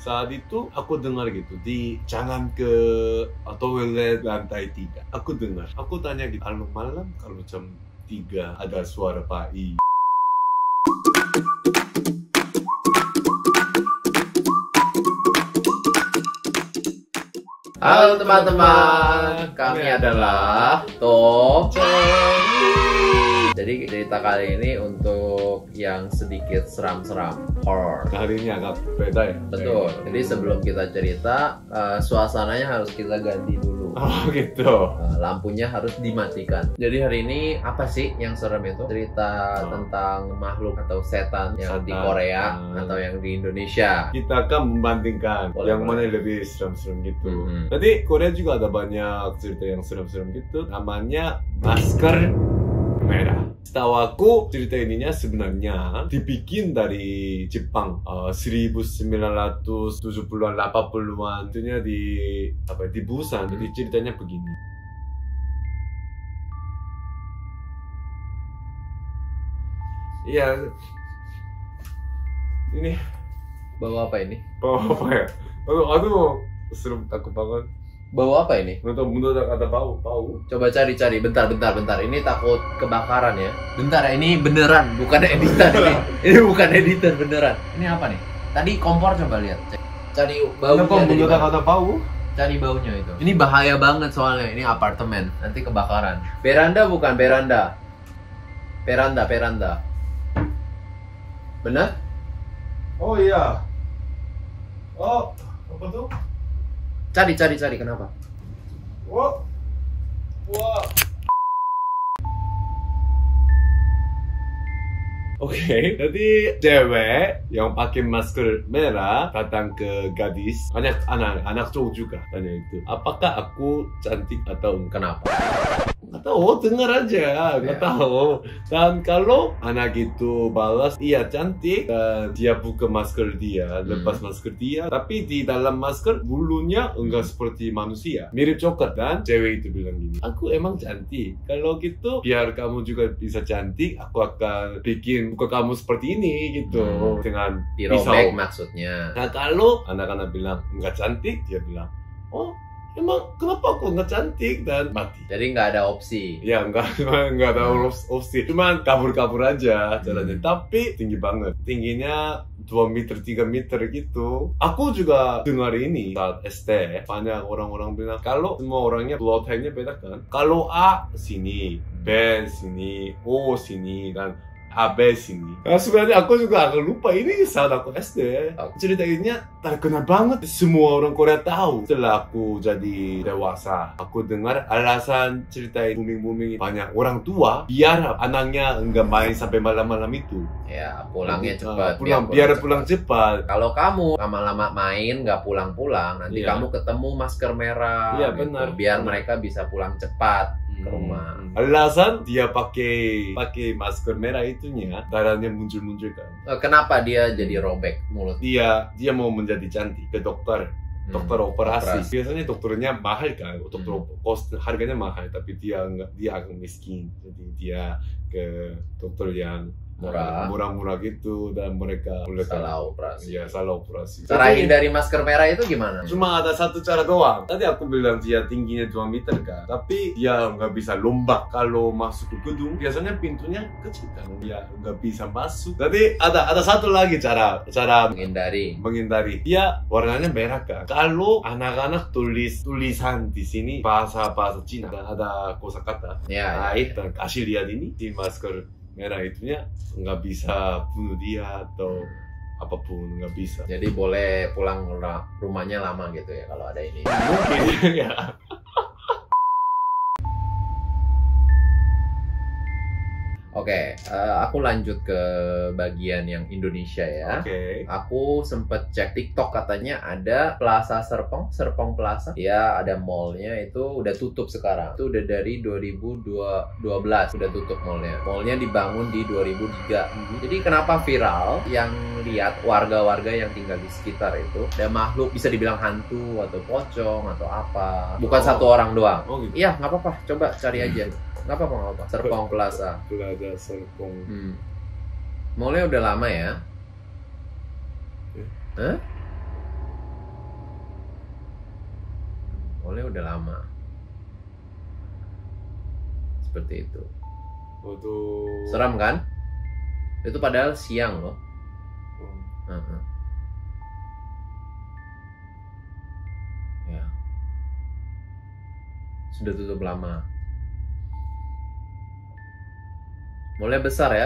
Saat itu aku dengar gitu di jangan ke toilet lantai 3. Aku dengar. Aku tanya gitu. Kalau malam kalau jam 3 ada suara Pak I. Halo teman-teman, kami adalah Tom. Jadi cerita kali ini untuk yang sedikit seram-seram, horror. Hari ini agak beda ya? Betul. Jadi sebelum kita cerita, suasananya harus kita ganti dulu. Oh gitu. Lampunya harus dimatikan. Jadi hari ini apa sih yang serem itu? Cerita tentang makhluk atau setan yang di Korea atau yang di Indonesia. Kita akan membandingkan yang mana lebih serem-serem gitu. Tadi Korea juga ada banyak cerita yang serem-serem gitu. Namanya masker merah. Setahu aku cerita ininya sebenarnya dibikin dari Jepang 1970-an 80-an itunya di Busan. Jadi ceritanya begini. Iya. Ini Bawa apa ini? bawa apa ya? Aduh, serem takut banget. Bawa apa ini? Menurut ada bau. Coba cari-cari. Bentar. Ini takut kebakaran ya. Bentar, ini beneran, bukan editan ini. Ini bukan editan beneran. Ini apa nih? Tadi kompor coba lihat. Cari baunya. Kenapa menurut ada bau? Cari baunya itu. Ini bahaya banget soalnya. Ini apartemen. Nanti kebakaran. Veranda bukan veranda. Veranda. Benar? Oh iya. Oh, apa tuh? Cari. Kenapa? Wah. Oke, jadi cewek yang pakai masker merah datang ke gadis, anak cowok juga tanya itu, apakah aku cantik atau enggak? Kenapa? Nggak tahu, dengar aja, nggak tahu. Dan kalau anak itu balas, iya cantik, dan dia buka masker dia, lepas masker dia, tapi di dalam masker bulunya enggak seperti manusia, mirip coklat. Dan cewek itu bilang gini, aku emang cantik, kalau gitu biar kamu juga bisa cantik, aku akan bikin muka kamu seperti ini gitu, dengan Dirobek pisau. maksudnya. Nah kalau anak-anak bilang enggak cantik, dia bilang, oh emang kenapa aku nggak cantik, dan mati. Jadi nggak ada opsi. Ya nggak ada opsi, cuman kabur aja jalannya. Tapi tinggi banget, tingginya 2 meter 3 meter gitu. Aku juga dengar ini saat SD, banyak orang-orang bilang kalau semua orangnya blood type-nya beda kan. Kalau A sini, B sini, O sini, dan AB sini. Nah, sebenarnya aku juga agak lupa ini saat aku SD. Cerita ini terkenal banget, semua orang Korea tahu. Setelah aku jadi dewasa, aku dengar alasan cerita booming banyak orang tua biar anaknya enggak main sampai malam-malam itu. Ya, pulangnya cepat. Biar pulang cepat. Kalau kamu lama-lama main nggak pulang-pulang, nanti kamu ketemu masker merah. Iya, gitu. benar. Biar mereka bisa pulang cepat ke rumah. Alasan dia pakai masker merah itunya, darahnya muncul kan. Kenapa dia jadi robek mulut? Dia mau menjadi cantik, ke dokter operasi. Biasanya dokternya mahal kan, dokter harganya mahal, tapi dia agak miskin, jadi dia ke dokter yang murah gitu, dan mereka salah operasi. Ya, salah operasi. Cara hindari masker merah itu gimana? Cuma ada satu cara doang. Tadi aku bilang dia tingginya 2 meter kan, tapi dia nggak bisa lompat kalau masuk ke gedung. Biasanya pintunya kecil kan, dia nggak bisa masuk. Jadi ada satu lagi cara menghindari. Dia warnanya merah kan. Kalau anak-anak tulisan di sini bahasa Cina, ada kosakata. Nah, itu kasih lihat ini di masker merah itunya nggak bisa bunuh dia atau apapun, nggak bisa. Jadi boleh pulang rumahnya lama gitu ya kalau ada ini. Mungkin ya. Oke, aku lanjut ke bagian yang Indonesia ya. Oke. Aku sempet cek TikTok, katanya ada Plaza Serpong Plaza. Ya, ada mallnya itu udah tutup sekarang. Itu udah dari 2012 udah tutup mallnya. Mallnya dibangun di 2003. Jadi kenapa viral? Yang lihat warga-warga yang tinggal di sekitar itu ada makhluk, bisa dibilang hantu atau pocong atau apa. Bukan satu orang doang. Oh gitu. Iya, nggak apa-apa. Coba cari aja. Nggak apa-apa. Serpong Plaza. Plaza Serpong. Mallnya udah lama ya? Hah? udah lama. Seperti itu. Waduh. Seram kan? Itu padahal siang loh. Ya. Sudah tutup lama. Mulai besar ya.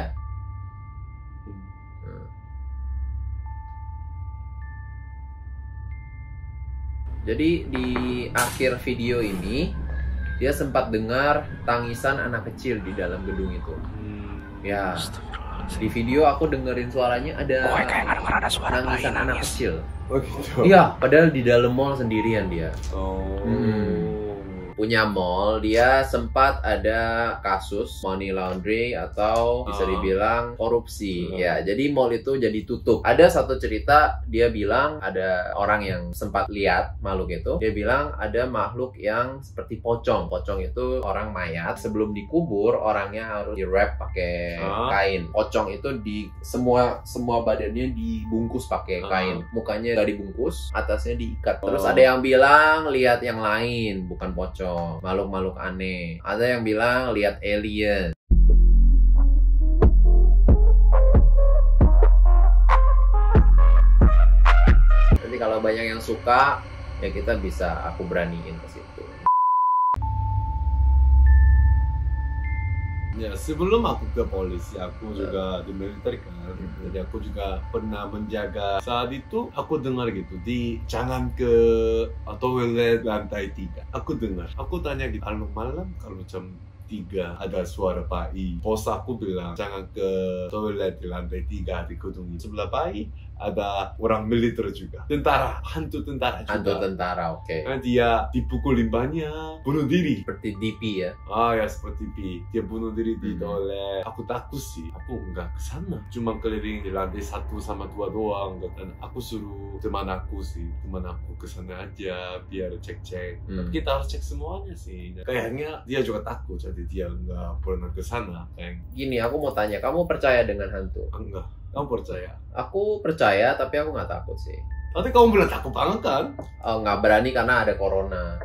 Jadi di akhir video ini dia sempat dengar tangisan anak kecil di dalam gedung itu. Ya, di video aku dengerin suaranya ada tangisan anak kecil. Oh gitu. Iya, padahal di dalam mall sendirian dia. Oh. Punya mall, dia sempat ada kasus money laundering atau bisa dibilang korupsi. Ya, jadi mall itu jadi tutup. Ada satu cerita, dia bilang ada orang yang sempat lihat makhluk itu. Dia bilang ada makhluk yang seperti pocong. Pocong itu orang mayat. Sebelum dikubur, orangnya harus di-wrap pakai kain. Pocong itu di semua badannya dibungkus pakai kain. Mukanya nggak dibungkus, atasnya diikat. Terus ada yang bilang lihat yang lain, bukan pocong. Makhluk-makhluk aneh. Ada yang bilang lihat alien. Nanti kalau banyak yang suka, ya kita bisa aku beraniin ke situ. Ya, sebelum aku ke polisi, aku juga di militer kan. Jadi aku juga pernah menjaga. Saat itu aku dengar gitu, jangan ke toilet lantai 3. Aku dengar, aku tanya gitu, kalau malam kalau jam 3 ada suara bayi. Bos aku bilang jangan ke toilet di lantai 3 di gedung ini. Sebelah bayi ada orang militer juga, tentara, hantu tentara juga. Hantu tentara, oke. Nah, dia dipukulin banyak, bunuh diri. Seperti DP ya. Ya seperti P. Dia bunuh diri di toilet. Aku takut sih. Aku nggak kesana. Cuma keliling di lantai 1 sama 2 doang. Dan aku suruh teman aku kesana aja biar cek-cek. Tapi kita harus cek semuanya sih. Kayaknya dia juga takut, jadi dia nggak pernah kesana. Gini, aku mau tanya, kamu percaya dengan hantu? Enggak. Kamu percaya? Aku percaya, tapi aku nggak takut sih. Tapi kamu bilang takut banget kan? Nggak berani karena ada corona.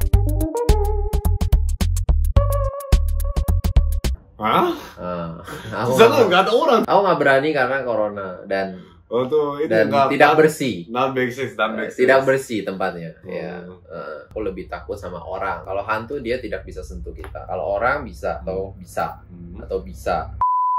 Hah? Aku nggak ada orang. Aku nggak berani karena corona dan tidak bersih. Tidak bersih tempatnya. Ya, aku lebih takut sama orang. Kalau hantu dia tidak bisa sentuh kita. Kalau orang bisa atau bisa.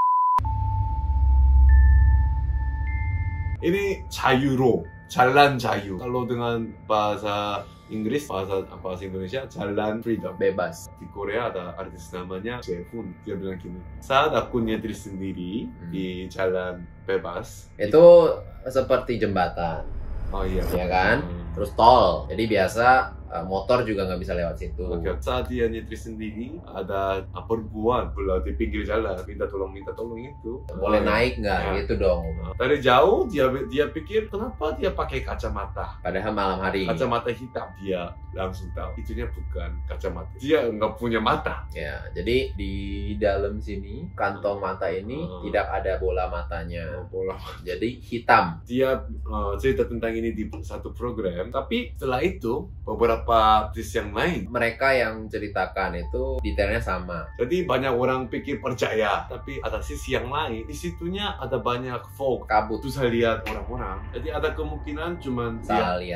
Ini 자유로, jalan 자유. Kalau dengan bahasa Inggris, bahasa Indonesia, jalan freedom, bebas. Di Korea ada artis namanya Jaehoon. Dia bilang gini, saat aku nyetir sendiri di jalan bebas, itu seperti jembatan. Oh iya. Ya kan? Terus tol. Jadi biasa motor juga nggak bisa lewat situ. Saat dia nyetir sendiri, ada perempuan di pinggir jalan minta tolong itu. Boleh naik nggak? Gitu dong. Dari jauh dia pikir kenapa dia pakai kacamata. Padahal malam hari. Kacamata hitam. Dia langsung tahu itunya bukan kacamata. Dia nggak punya mata. Ya, jadi di dalam sini kantong mata ini tidak ada bola matanya. Jadi hitam. Dia cerita tentang ini di satu program. Tapi setelah itu beberapa artis yang lain, mereka yang ceritakan itu detailnya sama. Jadi banyak orang pikir percaya, tapi ada sisi yang lain. Di situnya ada banyak fog, kabut. Susah lihat orang-orang. Jadi ada kemungkinan cuman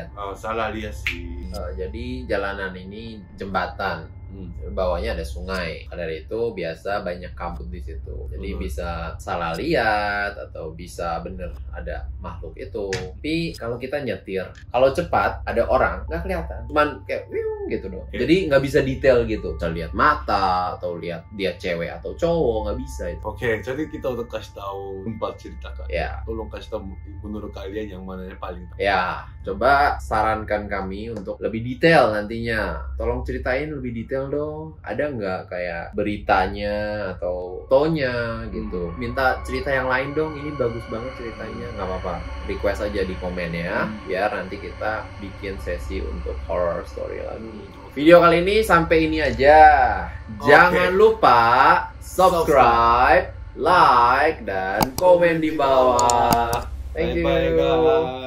salah lihat sih. Jadi jalanan ini jembatan. Bawahnya ada sungai. Dari itu biasa banyak kabut di situ. Jadi bisa salah lihat atau bisa bener ada makhluk itu. Tapi kalau kita nyetir, kalau cepat ada orang nggak kelihatan, cuman kayak gitu doang. Jadi nggak bisa detail gitu. Bisa lihat mata atau lihat dia cewek atau cowok, nggak bisa itu. Jadi kita udah kasih tahu tempat cerita kan. Ya. Tolong kasih tahu menurut kalian yang mana yang paling. Ya, coba sarankan kami untuk lebih detail nantinya. Tolong ceritain lebih detail dong. Ada nggak kayak beritanya atau fotonya gitu? Minta cerita yang lain dong. Ini bagus banget ceritanya. Nggak apa-apa. Request aja di komen ya. Biar nanti kita bikin sesi untuk horror story lagi. Video kali ini sampai ini aja. Jangan lupa subscribe, like, dan komen di bawah. Thank you. Bye-bye guys.